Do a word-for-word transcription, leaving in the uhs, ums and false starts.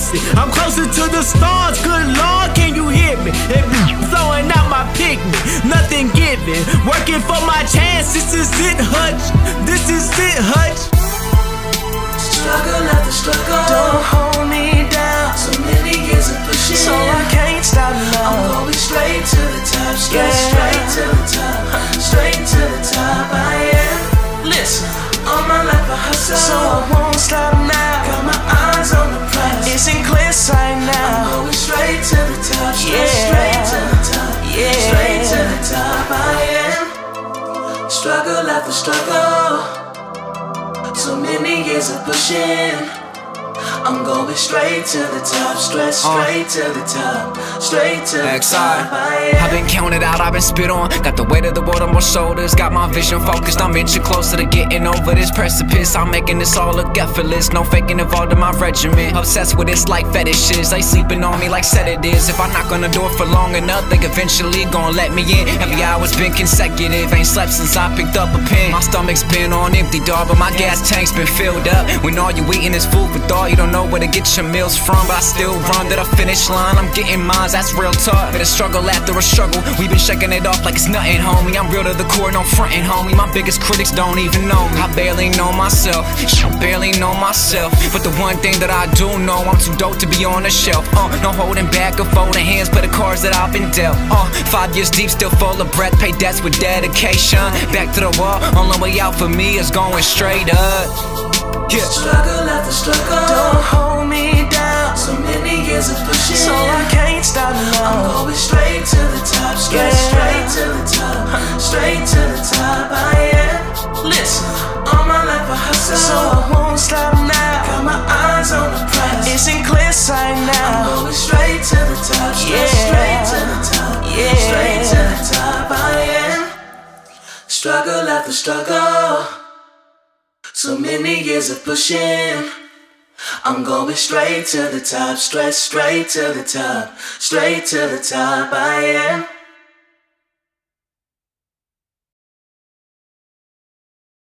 chasing. I'm closer to the stars, good Lord, can you hear me? It be flowing out my pigment, nothing given. Working for my chance, this is it, THuTch. This is it, THuTch. Struggle after struggle, don't hold me down. So many years of pushing, so I can't stop now. I'm going straight to the top, straight, Yeah. straight to the top, straight to the top. I am, Listen, all my life I hustle, so I won't stop now. got my eyes on the prize. It's in clear sight I'm now. going straight to the top, straight, Yeah. straight to the top, Yeah. straight to the top. I am, struggle after struggle, so many years of pushing. I'm going straight to the top, straight, straight to the top, straight to the Excide. top. I am. I've been counted out, I've been spit on. Got the weight of the world on my shoulders. Got my vision focused, I'm inching closer to getting over this precipice. I'm making this all look effortless, no faking involved in my regiment. Obsessed with this like fetishes, they sleeping on me like sedatives. If I knock on the door for long enough, they eventually gon' let me in. Every hour's been consecutive, ain't slept since I picked up a pen. My stomach's been on empty, dog, but my gas tank's been filled up. When all you eating is food for thought, you don't know where to get your meals from, but I still run to the finish line. I'm getting mines, that's real talk. But a struggle after a struggle, we've been shaking it off like it's nothing, homie. I'm real to the core, no frontin', homie. My biggest critics don't even know me. I barely know myself, I barely know myself. But the one thing that I do know, I'm too dope to be on the shelf. Uh, no holding back or folding hands, but the cards that I've been dealt. Uh, five years deep, still full of breath, pay debts with dedication. Back to the wall, only way out for me is going straight up. Yeah. Struggle after struggle, Don't hold me down, so many years of pushing, so I can't stop I'm now. going straight to the top, straight, Yeah. straight to the top, straight to the top. I am, Listen, all my life I hustle, so I won't stop now. got my eyes on the prize. It's in clear sight I'm now. going straight to the top, straight, Yeah. straight to the top, Yeah. straight to the top. I am, struggle after struggle, so many years of pushing. I'm going straight to the top, straight, straight to the top, straight to the top. I am.